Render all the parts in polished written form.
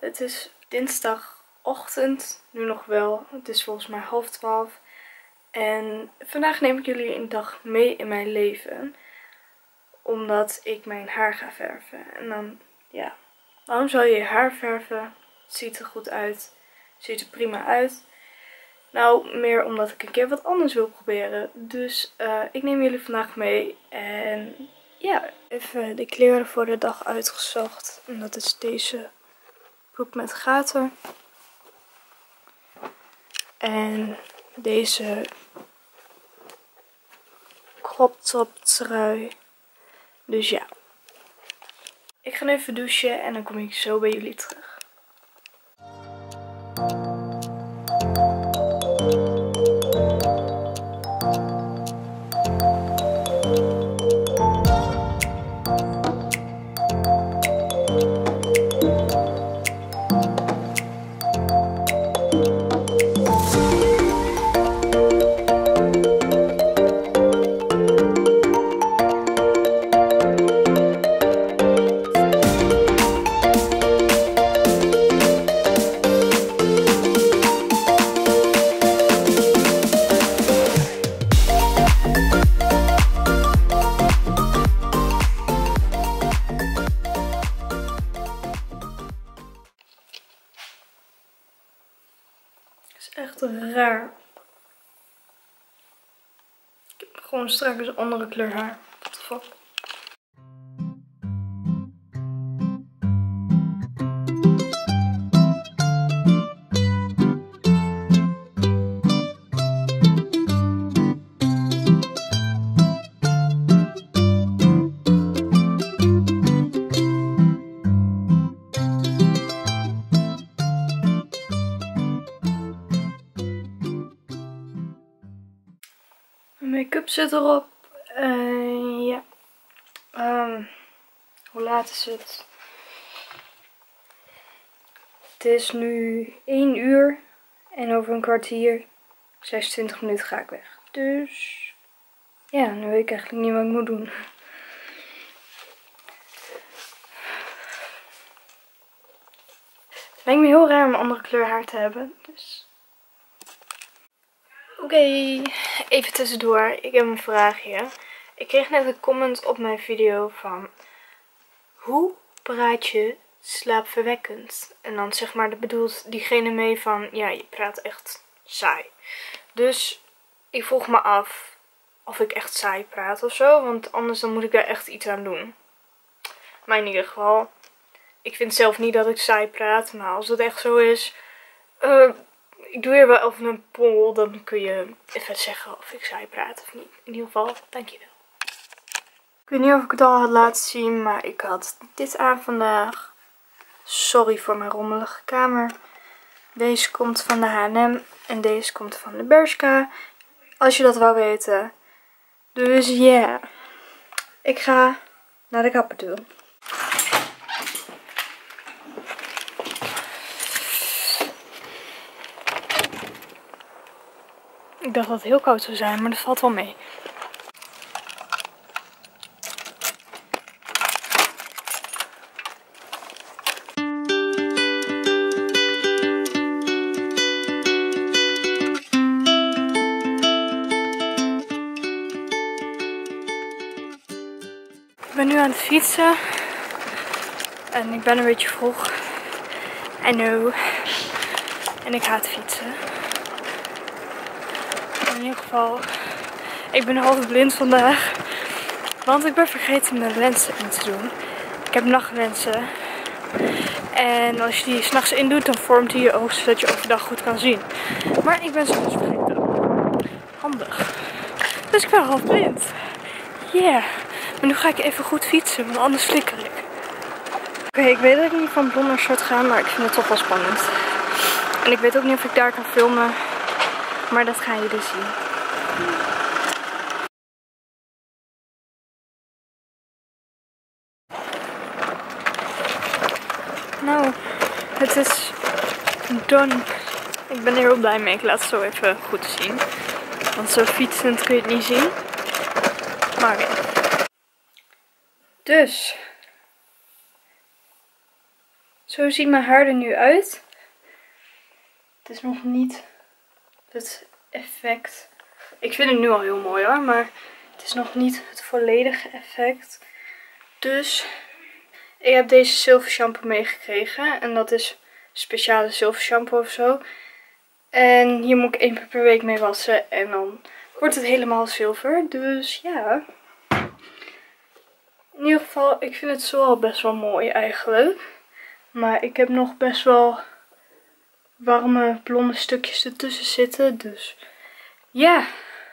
Het is dinsdagochtend, nu nog wel. Het is volgens mij 11:30. En vandaag neem ik jullie een dag mee in mijn leven. Omdat ik mijn haar ga verven. En dan, ja, waarom zou je je haar verven? Het ziet er goed uit. Het ziet er prima uit. Nou, meer omdat ik een keer wat anders wil proberen. Dus ik neem jullie vandaag mee. En ja, even de kleren voor de dag uitgezocht. En dat is deze broek met gaten. En deze crop top trui. Dus ja. Ik ga even douchen en dan kom ik zo bij jullie terug. Het is echt raar. Ik heb gewoon straks een andere kleur haar. What the fuck? Mijn make-up zit erop. Ja. Hoe laat is het? Het is nu 1 uur. En over een kwartier, 26 minuten ga ik weg. Dus ja, nu weet ik eigenlijk niet wat ik moet doen. Het lijkt me heel raar om een andere kleur haar te hebben. Dus Oké, even tussendoor. Ik heb een vraagje. Ik kreeg net een comment op mijn video van: hoe praat je slaapverwekkend? En dan zeg maar, dat bedoelt diegene mee van: ja, je praat echt saai. Dus ik vroeg me af of ik echt saai praat of zo. Want anders dan moet ik daar echt iets aan doen. Maar in ieder geval, ik vind zelf niet dat ik saai praat. Maar als het echt zo is, ik doe hier wel even een poll. Dan kun je even zeggen of ik saai praat of niet. In ieder geval, dankjewel. Ik weet niet of ik het al had laten zien, maar ik had dit aan vandaag. Sorry voor mijn rommelige kamer. Deze komt van de H&M en deze komt van de Bershka. Als je dat wou weten. Dus ja, ik ga naar de kapper toe. Ik dacht dat het heel koud zou zijn, maar dat valt wel mee. Ik ben nu aan het fietsen. En ik ben een beetje vroeg. I know. En ik haat fietsen. In ieder geval, ik ben half blind vandaag. Want ik ben vergeten mijn lenzen in te doen. Ik heb nachtlenzen. En als je die 's nachts in doet, dan vormt hij je oog zodat je overdag goed kan zien. Maar ik ben ze dus vergeten. Handig. Dus ik ben half blind. Yeah. Maar nu ga ik even goed fietsen, want anders flikker ik. Oké, ik weet dat ik niet van blond naar zwart ga, maar ik vind het toch wel spannend. En ik weet ook niet of ik daar kan filmen. Maar dat gaan jullie zien. Nou, het is done. Ik ben er heel blij mee. Ik laat het zo even goed zien. Want zo fietsend kun je het niet zien. Maar oké. Dus. Zo ziet mijn haar er nu uit. Het is nog niet het effect. Ik vind het nu al heel mooi hoor, maar het is nog niet het volledige effect. Dus ik heb deze zilver shampoo meegekregen. En dat is speciale zilver shampoo of zo. En hier moet ik 1 keer per week mee wassen. En dan wordt het helemaal zilver. Dus ja. In ieder geval, ik vind het zo al best wel mooi eigenlijk. Maar ik heb nog best wel warme blonde stukjes ertussen zitten. Dus ja.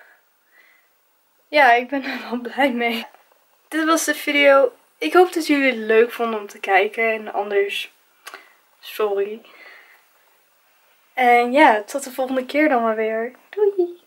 Ja, ik ben er wel blij mee. Dit was de video. Ik hoop dat jullie het leuk vonden om te kijken. En anders, sorry. En ja, tot de volgende keer dan maar weer. Doei!